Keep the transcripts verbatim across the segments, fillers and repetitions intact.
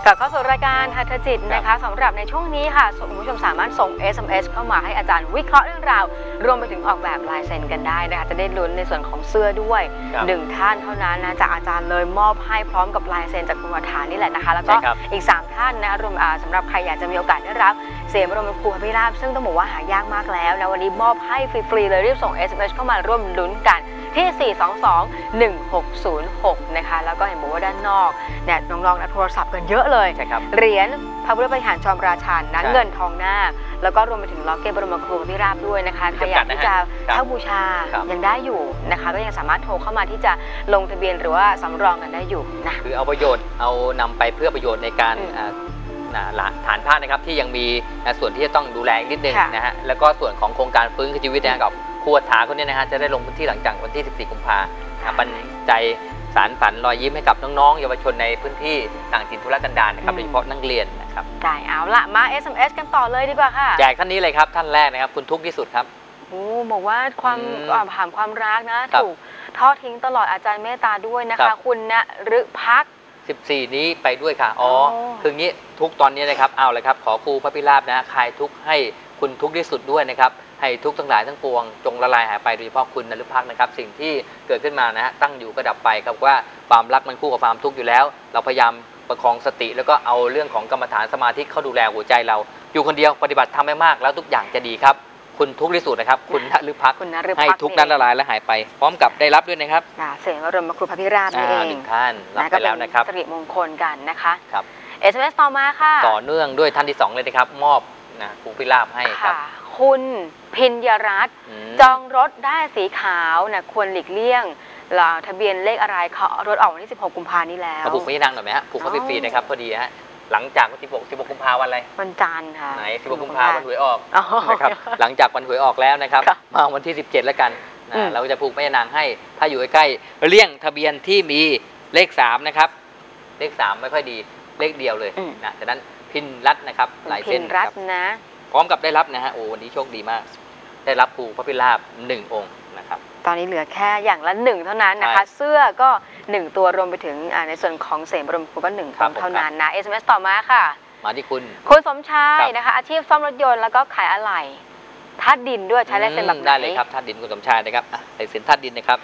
กลับเข้าสู่รายการหัตถจิตนะคะสำหรับในช่วงนี้ค่ะคุณผู้ชมสามารถส่ง เอส เอ็ม เอส เข้ามาให้อาจารย์วิเคราะห์เรื่องราวรวมไปถึงออกแบบลายเซ็นกันได้นะคะจะได้ลุ้นในส่วนของเสื้อด้วยหนึ่งท่านเท่านั้นนะจากอาจารย์เลยมอบให้พร้อมกับลายเซ็นจากคุณวัฒน์นี่แหละนะคะแล้วก็อีกสามท่านนะคะรวมสำหรับใครอยากจะมีโอกาสได้รับเสียงบรมครูพระพิราบซึ่งต้องบอกว่าหายากมากแล้วนะวันนี้มอบให้ฟรีๆเลยรีบส่ง เอส เอ็ม เอส เข้ามาร่วมลุ้นกันที่ สี่ สอง สอง หนึ่ง หก ศูนย์ หก นะคะแล้วก็เห็นบอกว่าด้านนอกเนี่ยน้องๆนะโทรศัพท์กันเยอะเลยเหรียญพระพุทธปฏิหารจอมราชันนะเงินทองหน้าแล้วก็รวมไปถึงล็อกเก็ตบรมครูพระพิราบด้วยนะคะใครอยากที่จะเข้าบูชายังได้อยู่นะคะก็ยังสามารถโทรเข้ามาที่จะลงทะเบียนหรือว่าสำรองกันได้อยู่นะคือเอาประโยชน์เอานำไปเพื่อประโยชน์ในการฐานผ้านะครับที่ยังมีส่วนที่จะต้องดูแลนิดนึงนะฮะแล้วก็ส่วนของโครงการฟื้นคืนชีวิตนะกับครูถาคนนี้นะฮะจะได้ลงพื้นที่หลังจากวันที่สิบสี่กุมภาพันธ์บรรใจสารฝันรอยยิ้มให้กับน้องๆเยาวชนในพื้นที่ต่างถิ่นทุรกันดารนะครับโดยเฉพาะนักเรียนนะครับได้เอาละมา เอส เอ็ม เอส กันต่อเลยดีกว่าค่ะแจกท่านนี้เลยครับท่านแรกนะครับคุณทุกข์ที่สุดครับโอ้บอกว่าความผ่านความรักนะถูกทอดทิ้งตลอดอาจารย์เมตตาด้วยนะคะคุณณฤพักสิบสี่นี้ไปด้วยค่ะอ๋อคืองี้ทุกตอนนี้นะครับเอาเลยครับขอครูพระพิราบนะคลายทุกข์ให้คุณทุกข์ที่สุดด้วยนะครับให้ทุกทั้งหลายทั้งปวงจงละลายหายไปโดยเฉพาะคุณณฤพักนะครับสิ่งที่เกิดขึ้นมานะฮะตั้งอยู่ก็ดับไปครับว่าความรักมันคู่กับความทุกข์อยู่แล้วเราพยายามประคองสติแล้วก็เอาเรื่องของกรรมฐานสมาธิเข้าดูแลหัวใจเราอยู่คนเดียวปฏิบัติทำให้มากแล้วทุกอย่างจะดีครับคุณทุกข์ที่สุดนะครับคุณณฤพักให้ทุกนั้นละลายและหายไปพร้อมกับได้รับด้วยนะครับเสียงบรมครูพระพิราบนี่เองหนึ่งท่านรับไปแล้วนะครับสิริมงคลกันนะคะครับเอส เอ็ม เอส ต่อมาค่ะต่อเนื่องด้วยท่านที่สองเลยนะครับมอบนะครูพิราบให้ครับคุณพิญญรัตน์จองรถได้สีขาวนะควรหลีกเลี่ยงทะเบียนเลขอะไรเขารถออกวันที่สิบหกกุมภาพันธ์นี้แล้วผูกไม่ดังหน่อยไหมฮะผูกเขาฟรีๆนะครับพอดีฮะหลังจากวันที่สิบหกกุมภาพันธ์วันอะไรวันจันทร์ค่ะไหนสิบหกกุมภาพันธ์วันหวยออกนะครับหลังจากวันหวยออกแล้วนะครับมาวันที่สิบเจ็ดแล้วกันเราจะผูกไม่นางให้ถ้าอยู่ใกล้ๆเลี่ยงทะเบียนที่มีเลขสามนะครับเลขสามไม่ค่อยดีเลขเดียวเลยนะฉะนั้นพินรัตน์นะครับหลายเส้นครับนะพร้อมกับได้รับนะฮะโอ้วันนี้โชคดีมากได้รับครูพระพิราบหนึ่งองค์นะครับตอนนี้เหลือแค่อย่างละหนึ่งเท่านั้นนะคะเสื้อก็หนึ่งตัวรวมไปถึงในส่วนของเสบรมครูก็หนึ่งองค์เท่านั้นนะ เอส เอ็ม เอส ต่อมาค่ะมาที่คุณคุณสมชายนะคะอาชีพซ่อมรถยนต์แล้วก็ขายอะไหล่ธาตุดินด้วยใช้ลายเซ็นแบบไหนได้เลยครับธาตุดินคุณสมชายนะครับลายเซ็นธาตุดินนะครับ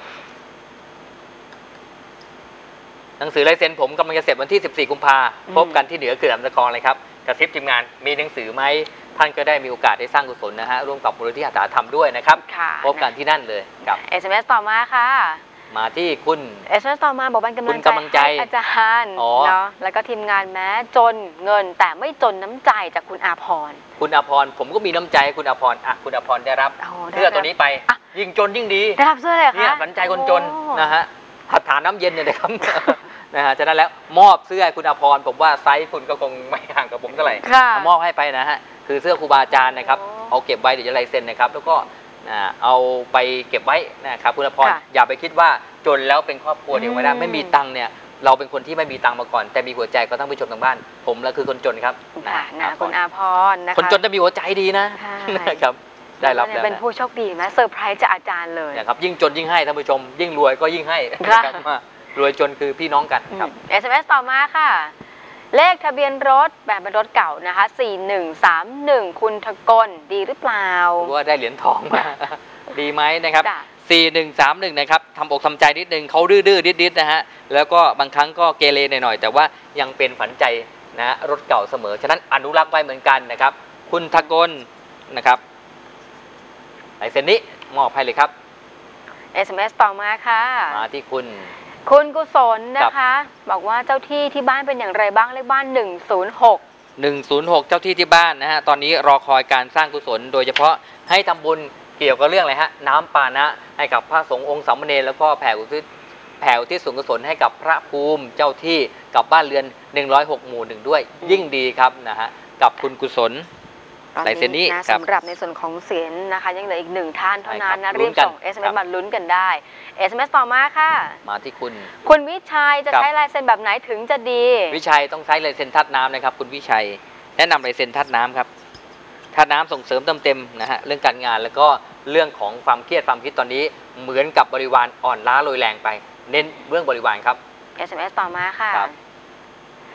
หนังสือลายเซ็นผมกำลังจะเสร็จวันที่สิบสี่กุมภาพันธ์พบกันที่เหนือเขื่อนลำตะคองเลยครับกระซิบทีมงานมีหนังสือไหมท่านก็ได้มีโอกาสได้สร้างกุศลนะฮะร่วมกับมูลนิธิอาสาธรรมด้วยนะครับพบกันที่นั่นเลยครับเอส เอ็ม เอส ต่อมาค่ะมาที่คุณเอส เอ็ม เอส ต่อมาบอกเป็นกำลังใจให้อาจารย์เนาะแล้วก็ทีมงานแม้จนเงินแต่ไม่จนน้ำใจจากคุณอาภรณ์คุณอาภรณ์ผมก็มีน้ำใจคุณอาภรณ์อ่ะคุณอาภรณ์ได้รับเสื้อตัวนี้ไปยิ่งจนยิ่งดีได้รับเสื้อเลยค่ะเนี่ยขวัญใจคนจนนะฮะหัตถาน้ำเย็นเนี่ยนะครับนะฮะฉะนั้นแล้วมอบเสื้อคุณอาภรณ์ผมว่าไซส์คุณก็คงไม่ห่างกับผมเท่าไหร่มอบให้ไปนะฮะคือเสื้อครูบาอาจารย์นะครับเอาเก็บไว้เดี๋ยวจะลายเซ็นนะครับแล้วก็เอาไปเก็บไว้นะครับคุณอาภรณ์อย่าไปคิดว่าจนแล้วเป็นครอบครัวเดียวไม่ได้ไม่มีตังค์เนี่ยเราเป็นคนที่ไม่มีตังค์มาก่อนแต่มีหัวใจก็ต้องไปชมทางบ้านผมแล้วคือคนจนครับนะคุณอาภรณ์นะคะคนจนจะมีหัวใจดีนะนะครับได้รับแล้วเป็นผู้โชคดีนะเซอร์ไพรส์จากอาจารย์เลยนะครับยิ่งจนยิ่งให้ท่านผู้ชมยิ่งรวยก็ยิ่งให้นะครับรวยจนคือพี่น้องกันครับเอส เอ็ม เอส ต่อมาค่ะเลขทะเบียนรถแบบเป็นรถเก่านะคะสี่หนึ่งสามหนึ่งคุณทกลดีหรือเปล่าว่าได้เหรียญทองมาดีไหมนะครับสี่หนึ่งสามหนึ่งนะครับทำอกทำใจนิดนึงเขาดื้อๆนิดๆนะฮะแล้วก็บางครั้งก็เกเรหน่อยๆแต่ว่ายังเป็นฝันใจนะรถเก่าเสมอฉะนั้นอนุรักษ์ไว้เหมือนกันนะครับคุณทกลนะครับลายเซ็นนี้มอบให้เลยครับเอส เอ็ม เอส ต่อมาค่ะมาที่คุณคุณกุศลนะคะบอกว่าเจ้าที่ที่บ้านเป็นอย่างไรบ้างเลขบ้านหนึ่งศูนย์หกหนึ่งศูนย์หกเจ้าที่ที่บ้านนะฮะตอนนี้รอคอยการสร้างกุศลโดยเฉพาะให้ทำบุญเกี่ยวกับเรื่องอะไรฮะน้ำปานะให้กับพระสงฆ์องค์สามเณรแล้วก็แผ่อุทิศแผ่อุทิศส่วนกุศลให้กับพระภูมิเจ้าที่กับบ้านเรือนหนึ่งร้อยหกหมู่หนึ่งด้วยยิ่งดีครับนะฮะกับคุณกุศลลายเซ็นนี้สำหรับในส่วนของเสียงนะคะยังเหลืออีกหนึ่งท่านเท่านั้นนะรีบส่ง เอส เอ็ม เอส มาลุ้นกันได้ เอส เอ็ม เอส ต่อมาค่ะมาที่คุณคุณวิชัยจะใช้ลายเซ็นแบบไหนถึงจะดีวิชัยต้องใช้ลายเซ็นธาตุน้ำนะครับคุณวิชัยแนะนำลายเซ็นธาตุน้ำครับธาตุน้ำส่งเสริมเติมเต็มนะฮะเรื่องการงานแล้วก็เรื่องของความเครียดความคิดตอนนี้เหมือนกับบริวารอ่อนล้าโรยแรงไปเน้นเรื่องบริวารครับเอส เอ็ม เอส ต่อมาค่ะ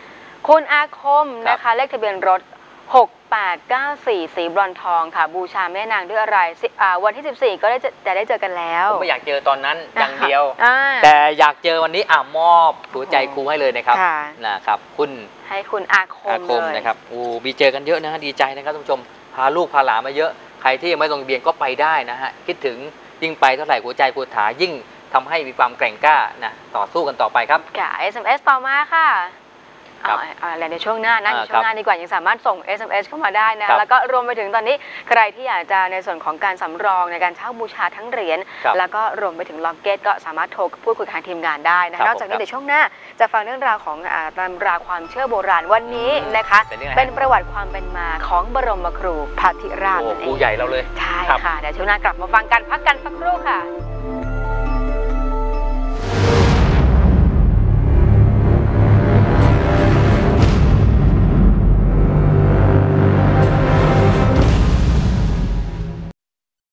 คุณอาคมครับนะคะเลขทะเบียนรถหกแปดเก้าสี่ สีบรอนซ์ทองค่ะ บูชาแม่นางด้วยอะไรสิอ่าวันที่สิบสี่ก็ได้จะจะได้เจอกันแล้วผมไม่อยากเจอตอนนั้นอย่างเดียวอ่าแต่อยากเจอวันนี้อ่ามอบหัวใจครูให้เลยนะครับค่ะนะครับคุณให้คุณอาคอาม คมเลยนะครับโอ้มีเจอกันเยอะนะฮะดีใจนะครับท่านผู้ชมพาลูกพาหลานมาเยอะใครที่ยังไม่ลงทะเบียนก็ไปได้นะฮะคิดถึงยิ่งไปเท่าไหร่หัวใจปวดขายิ่งทำให้มีความแกร่งกล้านะต่อสู้กันต่อไปครับค่ะ เอส เอ็ม เอส ต่อมาค่ะครับเอาเอาอะไรในช่วงหน้านะอ่าในช่วงหน้าดีกว่ายังสามารถส่ง เอส เอ็ม เอส เข้ามาได้นะครัคะบแล้วก็รวมไปถึงตอนนี้ใครที่อยากจะในส่วนของการสำรองในการเช่าบูชาทั้งเหรียญครับแล้วก็รวมไปถึงล็อกเก็ตก็สามารถโทรพูดคุยกับทางทีมงานได้นะครัคะบนอกจากนี้ผมครับเดี๋ยวช่วงหน้าจะฟังเรื่องราวของอ่าตำราความเชื่อโบราณวันนี้นะคะเป็นเรื่องอะไรเป็นประวัติความเป็นมาของบรมครูพระธิราชโอ้นั่นเอครูงใหญ่เราเลยใช่ครับค่ะเดี๋ยวช่วงหน้ากลับมาฟังกันพักกันสักครู่ค่ะ